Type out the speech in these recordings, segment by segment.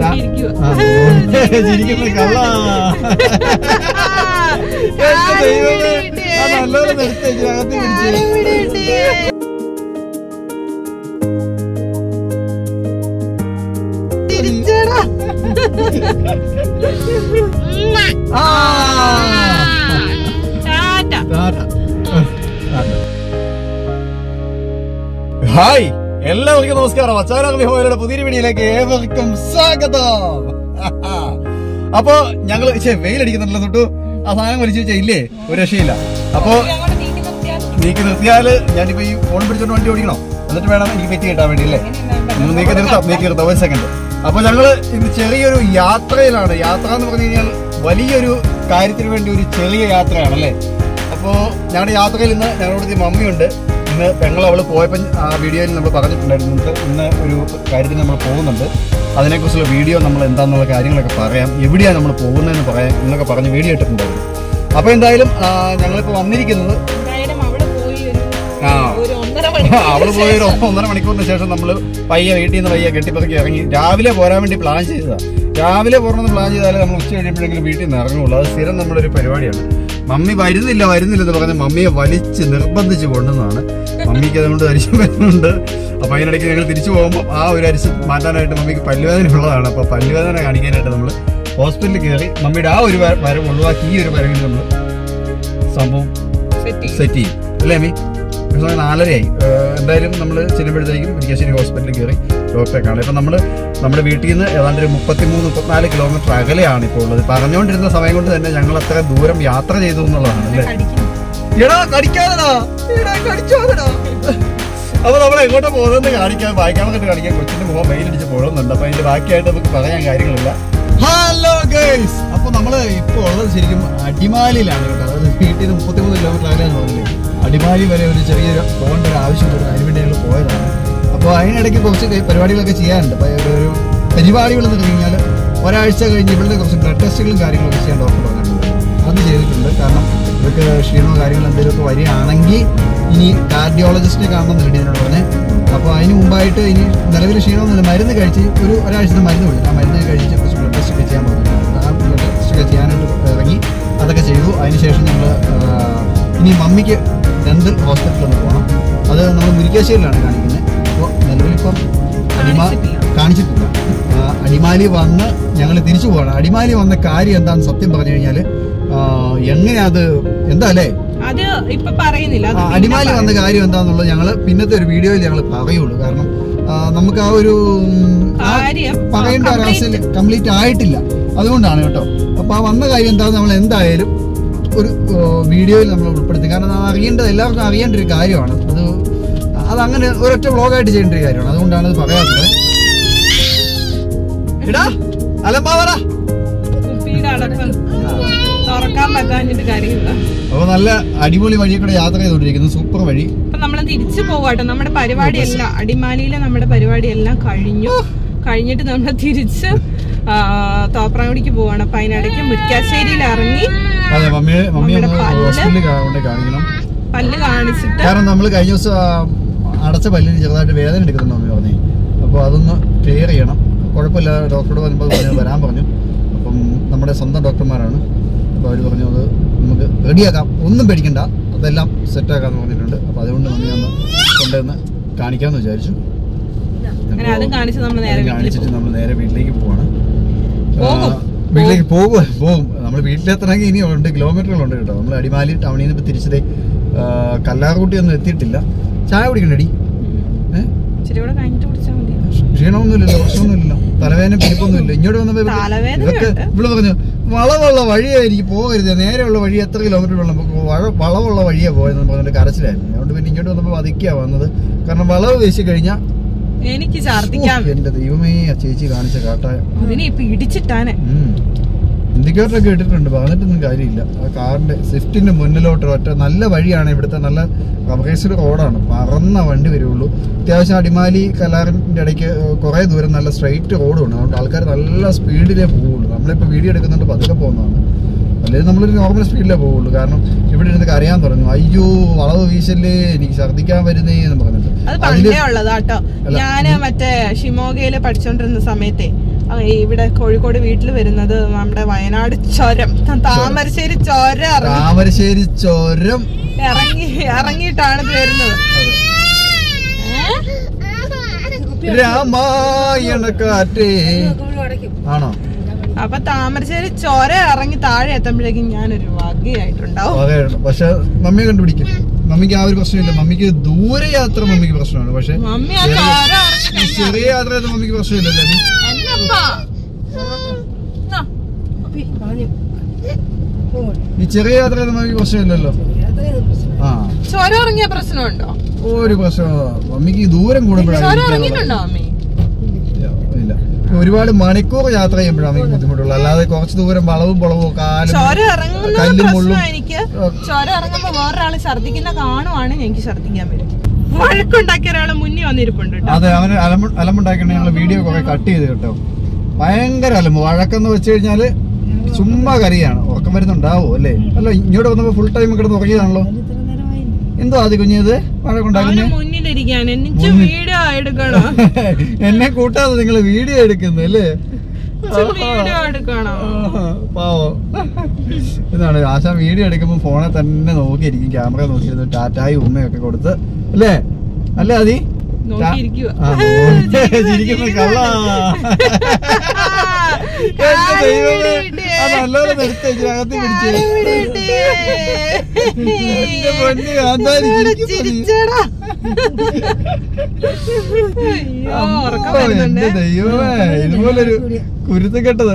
ചിരിക്കുന്ന കള്ള ദൈവമേ നല്ലപോലെ നിർത്തി അകത്ത് പിടിച്ച് ഹായ്, എല്ലാവർക്കും നമസ്കാരം. അച്ചാരാഗ്നിഹോയുടെ പുതിയ വീഡിയോയിലേക്ക് ഏവർക്കും സ്വാഗതം. അപ്പൊ ഞങ്ങള് വെയിലടിക്കുന്നുണ്ടല്ലോ തൊട്ടു ആ സാധനം വലിച്ചു വെച്ചാ ഇല്ലേ, ഒരു രക്ഷയില്ല. അപ്പൊ നീക്കി നിർത്തിയാല് ഞാനിപ്പോ ഈ ഫോൺ പിടിച്ചോണ്ട് വണ്ടി ഓടിക്കണോ, എന്നിട്ട് വേണം എനിക്ക് പെറ്റി കിട്ടാൻ വേണ്ടി അല്ലേ. നീക്കി നിർത്താം ഒരു സെക്കൻഡ്. അപ്പൊ ഞങ്ങള് ഇന്ന് ചെറിയൊരു യാത്രയിലാണ്. യാത്ര എന്ന് പറഞ്ഞു കഴിഞ്ഞാൽ വലിയൊരു കാര്യത്തിന് വേണ്ടി ഒരു ചെറിയ യാത്രയാണല്ലേ. അപ്പോ ഞങ്ങളുടെ യാത്രയിൽ ഇന്ന് ഞങ്ങളുടെ മമ്മിയുണ്ട്. ഇന്ന് അവള് പോയപ്പോൾ ആ വീഡിയോയിൽ നമ്മൾ പറഞ്ഞിട്ടുണ്ടായിരുന്നു ഇന്ന് ഒരു കാര്യത്തിന് നമ്മൾ പോകുന്നുണ്ട്. അതിനെക്കുറിച്ചുള്ള വീഡിയോ നമ്മൾ എന്താണെന്നുള്ള കാര്യങ്ങളൊക്കെ പറയാം, എവിടെയാണ് നമ്മൾ പോകുന്നതെന്ന് പറയാം എന്നൊക്കെ പറഞ്ഞ് വീഡിയോ ഇട്ടിട്ടുണ്ടായിരുന്നു. അപ്പോൾ എന്തായാലും ഞങ്ങളിപ്പോൾ വന്നിരിക്കുന്നത് അവള് പോയി ഒരു 1.5 മണിക്കൂറിന് ശേഷം നമ്മൾ വീട്ടിൽ നിന്ന് കെട്ടിപ്പറക്കി ഇറങ്ങി. രാവിലെ പോരാൻ വേണ്ടി പ്ലാൻ ചെയ്തതാണ്. രാവിലെ പോകണമെന്ന് പ്ലാൻ ചെയ്താലേ നമ്മൾ ഉച്ച കഴിയുമ്പോഴെങ്കിലും വീട്ടിൽ നിന്ന് ഇറങ്ങുള്ളൂ. അത് സ്ഥിരം നമ്മുടെ ഒരു പരിപാടിയാണ്. മമ്മി വരുന്നില്ലെന്ന് പറഞ്ഞ് മമ്മിയെ വലിച്ച് നിർബന്ധിച്ച് കൊണ്ടുവന്നതാണ്. മമ്മിക്ക് അതുകൊണ്ട് അരിശം വരുന്നുണ്ട്. അപ്പൊ അതിനിടയ്ക്ക് ഞങ്ങൾ തിരിച്ചു പോകുമ്പോൾ ആ ഒരു അരിശം മാറ്റാനായിട്ട് മമ്മിക്ക് പല്ലുവേദന ഉള്ളതാണ്. അപ്പൊ പല്ലുവേദന കാണിക്കാനായിട്ട് നമ്മൾ ഹോസ്പിറ്റലിൽ കയറി മമ്മിയുടെ ആ ഒരു വരവ് ഒഴിവാക്കി ഈ ഒരു വരവിൽ നമ്മൾ സംഭവം സെറ്റ് ചെയ്യും അല്ലേ മമ്മി? 4:30 എന്തായാലും നമ്മൾ ചെല്ലുമ്പോഴത്തേക്കും മുരിക്കാശ്ശേരി ഹോസ്പിറ്റലിൽ കയറി ഡോക്ടറെ കാണാം. ഇപ്പം നമ്മുടെ വീട്ടിൽ നിന്ന് ഏതാണ്ട് ഒരു 33-34 കിലോമീറ്റർ അകലെയാണ് ഇപ്പോൾ ഉള്ളത്. പറഞ്ഞുകൊണ്ടിരുന്ന സമയം കൊണ്ട് തന്നെ ഞങ്ങൾ അത്ര ദൂരം യാത്ര ചെയ്തു എന്നുള്ളതാണ് അല്ലേ. അപ്പൊ നമ്മൾ എങ്ങോട്ട് പോകുന്നത് കാണിക്കാൻ വായിക്കാനൊക്കെ കാണിക്കാൻ കൊച്ചിന്റെ മുഖം വെയിലടിച്ച് പോകുന്നുണ്ട്. അപ്പൊ അതിന്റെ ബാക്കിയായിട്ട് നമുക്ക് പറയാൻ കാര്യങ്ങളില്ല. ഹലോ ഗൈസ്, അപ്പൊ നമ്മള് ഇപ്പൊ ഉള്ളത് ശരിക്കും അടിമാലിയിലാണ് കേട്ടോ. അതായത് വീട്ടിൽ നിന്ന് 33 കിലോമീറ്റർ അകലെയാന്ന് പറഞ്ഞില്ലേ. അടിമാലി വരെ ഒരു ചെറിയൊരു പോകേണ്ട ഒരു ആവശ്യമുണ്ട്. അതിനുവേണ്ടി ഞങ്ങൾ പോയതാണ്. അപ്പോൾ അതിനിടയ്ക്ക് കുറച്ച് പരിപാടികളൊക്കെ ചെയ്യാനുണ്ട്. ഒരു പരിപാടികൾ എന്ന് പറഞ്ഞു കഴിഞ്ഞാൽ ഒരാഴ്ച കഴിഞ്ഞ് ഇവരുടെ കുറച്ച് ബ്ലഡ് ടെസ്റ്റുകളും കാര്യങ്ങളൊക്കെ ചെയ്യാൻ ഡോക്ടർ പറഞ്ഞിട്ടുണ്ട്. അത് ചെയ്തിട്ടുണ്ട്. കാരണം ഇവർക്ക് ക്ഷീണമോ കാര്യങ്ങളോ എന്തെങ്കിലുമൊക്കെ വരികയാണെങ്കിൽ ഇനി കാർഡിയോളജിസ്റ്റിനെ കാണണമെന്നുണ്ട് എന്നോട് പറഞ്ഞ്. അപ്പോൾ അതിന് മുമ്പായിട്ട് ഇനി നിലവിൽ ക്ഷീണമൊന്നുമില്ല, മരുന്ന് കഴിച്ച് ഒരാഴ്ചത്തെ മരുന്ന് കൊടുത്തു. ആ മരുന്ന് കഴിച്ച് കുറച്ച് ബ്ലഡ് ടെസ്റ്റ് ഒക്കെ ചെയ്യാൻ പറഞ്ഞിട്ടുണ്ട്. ആ ബ്ലഡ് ടെസ്റ്റ് ഒക്കെ ചെയ്യാനായിട്ട് ഇറങ്ങി അതൊക്കെ ചെയ്തു. അതിനുശേഷം ഞങ്ങൾ ഇനി മമ്മിക്ക് ഡെന്റൽ ഹോസ്പിറ്റലിൽ ഒന്ന് പോകണം. അത് നമ്മൾ മുരിക്കാശ്ശേരിയിലാണ് കാണിക്കുന്നത്. അപ്പോൾ നിലവിലിപ്പം കാണിച്ചിട്ടില്ല. അടിമാലി വന്ന് ഞങ്ങൾ തിരിച്ചു പോകണം. അടിമാലി വന്ന കാര്യം എന്താണെന്ന് സത്യം പറഞ്ഞു കഴിഞ്ഞാൽ എങ്ങനെയാ അത് എന്താ അല്ലേ അടിമാലി വന്ന കാര്യം എന്താണെന്നുള്ളത് ഞങ്ങൾ പിന്നത്തെ ഒരു വീഡിയോയിൽ ഞങ്ങൾ പറയുള്ളൂ. കാരണം നമുക്ക് ആ ഒരു പറയേണ്ട ഒരു അവസ്ഥയിൽ കംപ്ലീറ്റ് ആയിട്ടില്ല. അതുകൊണ്ടാണ് കേട്ടോ. അപ്പോൾ ആ വന്ന കാര്യം എന്താണെന്ന് നമ്മൾ എന്തായാലും ഒരു വീഡിയോയിൽ നമ്മൾ ഉൾപ്പെടുത്തി. കാരണം അറിയേണ്ടത് എല്ലാവർക്കും അറിയേണ്ട ഒരു കാര്യമാണ്. അതങ്ങനെ ഒരൊറ്റ വ്ളോഗായിട്ട് ചെയ്യേണ്ട ഒരു കാര്യമാണ്. അതുകൊണ്ടാണ് അത് പറയാത്തത്. അപ്പൊ നല്ല അടിപൊളി വഴിയെ കൂടെ യാത്ര ചെയ്തോണ്ടിരിക്കുന്നു. സൂപ്പർ വഴി. നമ്മൾ തിരിച്ചു പോകാട്ടോ. നമ്മുടെ പരിപാടിയെല്ലാം അടിമാലിയിലെ നമ്മുടെ പരിപാടിയെല്ലാം കഴിഞ്ഞിട്ട് നമ്മൾ തിരിച്ച് തോപ്രാങ്കുടിക്ക് പോവാണ്. അപ്പൊ അതിനിടയ്ക്ക് മുരിക്കാശ്ശേരിയിൽ ഇറങ്ങി പല്ല് കാണിച്ചിട്ട്, കാരണം നമ്മൾ കഴിഞ്ഞ ദിവസം അടച്ച പല്ലിന് ചെറുതായിട്ട് വേദന എടുക്കുന്നു മമ്മി പറഞ്ഞു. അപ്പോൾ അതൊന്ന് ക്ലിയർ ചെയ്യണം. കുഴപ്പമില്ല, ഡോക്ടറോട് വരുമ്പോൾ വരാൻ പറഞ്ഞു. അപ്പം നമ്മുടെ സ്വന്തം ഡോക്ടർമാരാണ്. അപ്പോൾ അവർ പറഞ്ഞു അത് നമുക്ക് റെഡിയാക്കാം, ഒന്നും പേടിക്കണ്ട, അതെല്ലാം സെറ്റാക്കാന്ന് പറഞ്ഞിട്ടുണ്ട്. അപ്പോൾ അതുകൊണ്ട് മമ്മി ഒന്ന് കൊണ്ടുവന്ന് കാണിക്കാമെന്ന് വിചാരിച്ചു. കാണിച്ചിട്ട് നമ്മൾ നേരെ വീട്ടിലേക്ക് പോവാണ്. വീട്ടിലേക്ക് പോകും. നമ്മൾ വീട്ടിലെത്തണമെങ്കിൽ ഇനി 2 കിലോമീറ്ററുകളുണ്ട് കേട്ടോ. നമ്മൾ അടിമാലി ടൗണിൽ നിന്ന് ഇപ്പം തിരിച്ചതേ കല്ലാർകുട്ടി ഒന്നും എത്തിയിട്ടില്ല. ചായ കുടിക്കണ്ടടി? ക്ഷീണമൊന്നുമില്ലല്ലോ, പ്രശ്നമൊന്നുമില്ലല്ലോ, തലവേദന പിരിപ്പൊന്നുമില്ല. ഇങ്ങോട്ട് വന്നപ്പോ ഇതൊക്കെ ഇവിടെ പറഞ്ഞു വളവുള്ള വഴിയായിരിക്കും പോകരുത്, നേരെയുള്ള വഴി എത്ര കിലോമീറ്റർ വെള്ളം വളവുള്ള വഴിയാ പോയെന്ന് പറഞ്ഞിട്ട് കരച്ചിലായിരുന്നു. അതുകൊണ്ട് പിന്നെ ഇങ്ങോട്ട് വന്നപ്പോ പതുക്കിയാ വന്നത്. കാരണം വളവ് വീശി കഴിഞ്ഞാൽ എനിക്ക് ഛർദിക്കാൻ. എന്റെ ദൈവമേ, ആ ചേച്ചി കാണിച്ച കാട്ടായ പിടിച്ചിട്ടാനെ ഇൻഡിക്കേറ്ററൊക്കെ ഇട്ടിട്ടുണ്ട്, പറഞ്ഞിട്ടൊന്നും കാര്യമില്ല. ആ കാറിന്റെ സ്വിഫ്റ്റിന്റെ മുന്നിലോട്ട് ഒറ്റ നല്ല വഴിയാണ്. ഇവിടുത്തെ നല്ല റബറൈസ്ഡ് റോഡാണ്, പറന്ന വണ്ടി വരുള്ളൂ. അത്യാവശ്യം അടിമാലി കലാറിന്റെ ഇടയ്ക്ക് കുറെ ദൂരം നല്ല സ്ട്രെയിറ്റ് റോഡുണ്ട്. അതുകൊണ്ട് ആൾക്കാർ നല്ല സ്പീഡിലേ പോവുള്ളൂ. നമ്മളിപ്പോൾ വീഡിയോ എടുക്കുന്നുണ്ട് പതുക്കെ പോകുന്നതാണ്, അല്ലെങ്കിൽ നമ്മളൊരു നോർമൽ സ്പീഡിലേ പോവുള്ളൂ. കാരണം ഇവിടെ ഇരുന്ന് കരയാൻ തുടങ്ങും, അയ്യോ വളവ് വീശല്ലേ, എനിക്ക് ഛർദ്ദിക്കാൻ വരുന്നേ എന്ന് പറഞ്ഞിട്ട്. അത് പണ്ടേ ഉള്ളതാട്ടോ. ഞാന് മറ്റേ ഷിമോഗയില് പഠിച്ചോണ്ടിരുന്ന സമയത്തെ ഇവിടെ കോഴിക്കോട് വീട്ടിൽ വരുന്നത് നമ്മുടെ വയനാട് ചുരം, താമരശ്ശേരി ചുരം. താമരശ്ശേരി ചുരം ഇറങ്ങിയിട്ടാണ് ഇത് വരുന്നത്. രാമായണക്കാറ്റേ ആണോ? അപ്പൊ താമരശ്ശേരി ചുരം ഇറങ്ങി താഴെ എത്തുമ്പോഴേക്കും ഞാനൊരു വകയായിട്ടുണ്ടാവും. പക്ഷെ മമ്മിയെ കണ്ടുപിടിക്കും. മമ്മിക്ക് ആ ഒരു പ്രശ്നമില്ല. മമ്മിക്ക് ദൂരയാത്ര മമ്മിക്ക് പ്രശ്നമാണ്. പക്ഷെ ചെറിയ യാത്ര മമ്മിക്ക് പ്രശ്നമില്ലല്ലോ. ഈ ചെറിയ യാത്ര മമ്മിക്ക് പ്രശ്നമില്ലല്ലോ. ആ ചുരം ഇറങ്ങിയ പ്രശ്നമുണ്ടോ? ഒരു പ്രശ്നം മമ്മിക്ക് ദൂരം കൂടുമ്പോഴാണ്. ഇല്ല, ഒരുപാട് മണിക്കൂർ യാത്ര ചെയ്യുമ്പോഴാണ് നമുക്ക് ബുദ്ധിമുട്ടുള്ളൂ. അല്ലാതെ കുറച്ച് ദൂരം വളവും പൊളവും കാലും കല്ലും മുള്ളും. എനിക്ക് ചുരം ഇറങ്ങുമ്പോ വേറൊരാള് ഛർദിക്കുന്ന കാണുവാണ്, എനിക്ക് ഛർദിക്കാൻ വരും. വഴക്കുണ്ടാക്കിയ ഒരാള് മുന്നിൽ വന്നിരിപ്പുണ്ട്. അതെ, അവന് അലമ്പുണ്ടാക്കണ ഞങ്ങള് വീഡിയോ കുറെ കട്ട് ചെയ്ത് കേട്ടോ. ഭയങ്കര അലമ്പ്. വഴക്കെന്ന് വെച്ച് കഴിഞ്ഞാല് ചുമ്മാ കറിയാണ്. ഉറക്കം വരുന്നുണ്ടാവോ അല്ലേ? അല്ല, ഇങ്ങോട്ട് വന്നപ്പോ ഫുൾ ടൈം കിടന്ന് ഉറങ്ങിയതാണല്ലോ. എന്തോ ആദ്യ കുഞ്ഞത് വഴക്കുണ്ടാക്കുന്നേ. വീഡിയോ എടുക്കണോ? എന്നെ കൂട്ടാതെ നിങ്ങള് വീഡിയോ എടുക്കുന്നു അല്ലേ? പാവം. ഇതാണ് ആശാ വീഡിയോ എടുക്കുമ്പോ ഫോണെ തന്നെ നോക്കിയിരിക്കും. ക്യാമറ നോക്കിയിരുന്നു. ടാറ്റായും ഉമ്മയൊക്കെ കൊടുത്ത് അല്ലേ? അല്ലേ അതി ചിരിക്കുന്ന കള്ള. നല്ലപോലെ നിർത്തി അകത്ത് പിടിച്ച് എന്റെ ദൈവമേ, ഇതുപോലൊരു കുരുത്തക്കെട്ടത്.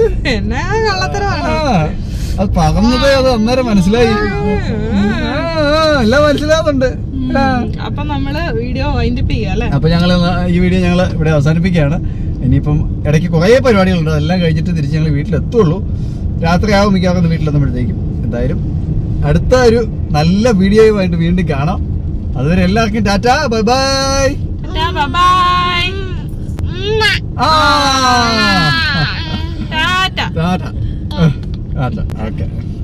അത് പറഞ്ഞത് അത് അന്നേരം മനസ്സിലായി. എല്ലാം മനസ്സിലാവുന്നുണ്ട്. അപ്പൊ നമ്മള് വീഡിയോ വൈൻഡപ്പ് ചെയ്യാല്ലേ? അപ്പൊ ഞങ്ങള് ഈ വീഡിയോ ഞങ്ങള് ഇവിടെ അവസാനിപ്പിക്കുകയാണ്. ഇനിയിപ്പം ഇടയ്ക്ക് കുറെ പരിപാടികളുണ്ട്. അതെല്ലാം കഴിഞ്ഞിട്ട് തിരിച്ച് ഞങ്ങൾ വീട്ടിലെത്തുള്ളൂ. രാത്രിയാവും മിക്കവാറും വീട്ടിലെത്തുമ്പോഴത്തേക്കും. എന്തായാലും അടുത്ത ഒരു നല്ല വീഡിയോയുമായിട്ട് വീണ്ടും കാണാം. അതുവരെ എല്ലാവർക്കും tata, bye bye. Tata. Okay.